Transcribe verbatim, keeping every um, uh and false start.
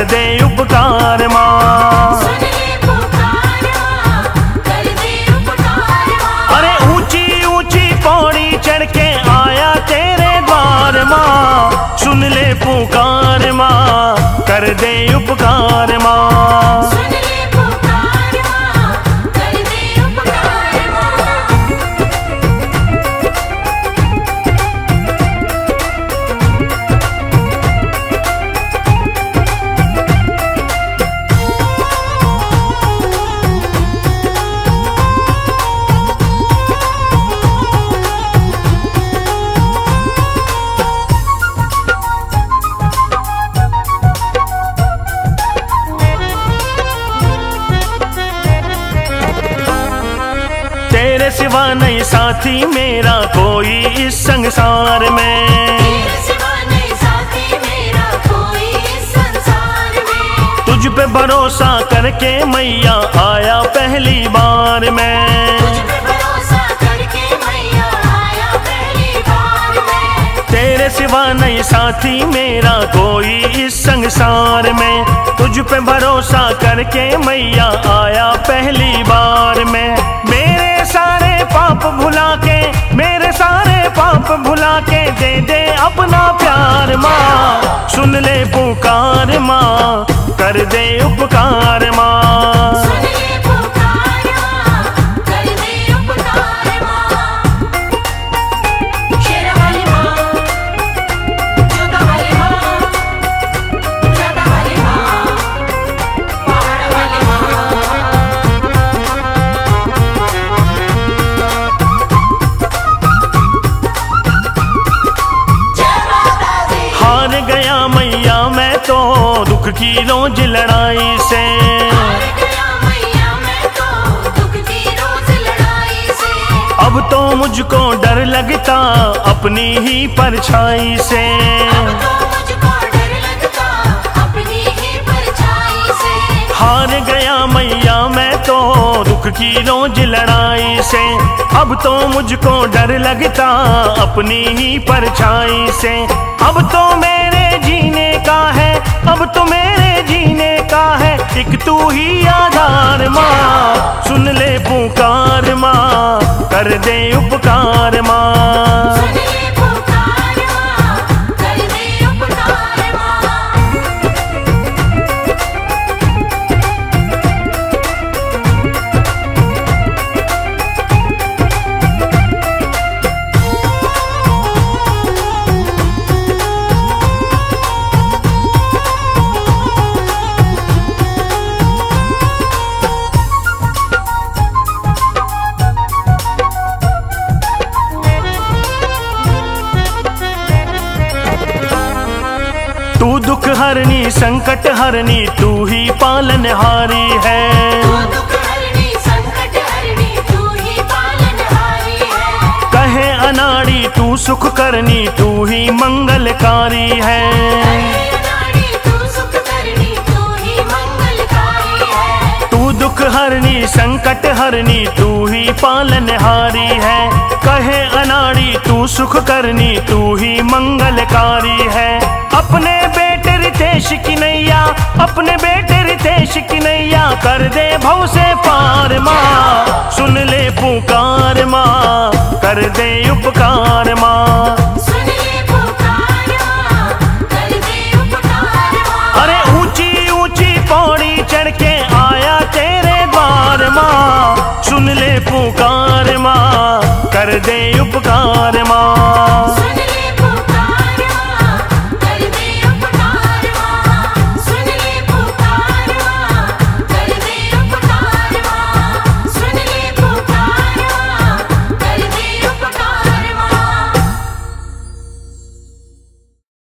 दे उपकार माँ। सुन ले पुकार माँ, कर दे उपकार माँ। अरे ऊंची ऊंची पौड़ी चढ़ के आया तेरे द्वार माँ। सुन ले पुकार माँ, कर दे उपकार माँ। सुन ले पुकार माँ, कर दे उपकार माँ। तेरे सिवा नहीं साथी मेरा कोई इस संसार में। तेरे सिवा नहीं साथी मेरा कोई इस संसार में। तुझ पे भरोसा करके मैया आया पहली बार मैं। तुझ पे भरोसा करके मैया आया पहली बार में। तेरे सिवा नहीं साथी मेरा कोई इस संसार में। तुझ पे भरोसा करके मैया आया पहली बार में। मेरे सारे पाप भुला के, मेरे सारे पाप भुला के दे दे अपना प्यार माँ। सुन ले पुकार माँ, कर दे उपकार माँ। सुन ले पुकार माँ, कर दे उपकार माँ। शेरा वाली माँ, जोधा वाली माँ, जाता वाली माँ, पहाड़ वाली माँ। जय माता दी। हार गया मैया मैं तो दुख की रोज लड़ाई से। हार गया मैया मैं तो दुख की रोज लड़ाई से। अब तो मुझको डर लगता अपनी ही परछाई से। अब तो मुझको डर लगता अपनी ही परछाई से। हार गया मैया मैं तो दुख की रोज लड़ाई से। अब तो मुझको डर लगता अपनी ही परछाई से। अब तो मेरे जीने का है, अब तो मेरे जीने का है एक तू ही आधार माँ। सुन ले पुकार माँ, कर दे उपकार माँ। सुन ले पुकार माँ, कर दे उपकार माँ। तू दुख हरनी संकट हरनी तू ही पालनहारी है। तू दुख हरनी संकट हरनी तू ही पालनहारी है। कहे अनाड़ी तू सुख करनी तू ही मंगलकारी है। कहे अनाड़ी तू सुख करनी तू ही मंगलकारी है। तू दुख हरनी संकट हरनी तू ही पालनहारी है। कहे अनाड़ी तू सुख करनी तू ही मंगलकारी है। अपने बेटे रितेश की नैया, अपने बेटे रितेश की नैया कर दे भव से पार माँ। सुन ले पुकार माँ, कर दे उपकार माँ। सुन ले पुकार माँ, कर दे उपकार माँ। अरे ऊंची ऊंची पौड़ी चढ़ के आया तेरे द्वार माँ। सुन ले पुकार माँ, कर दे उपकार माँ।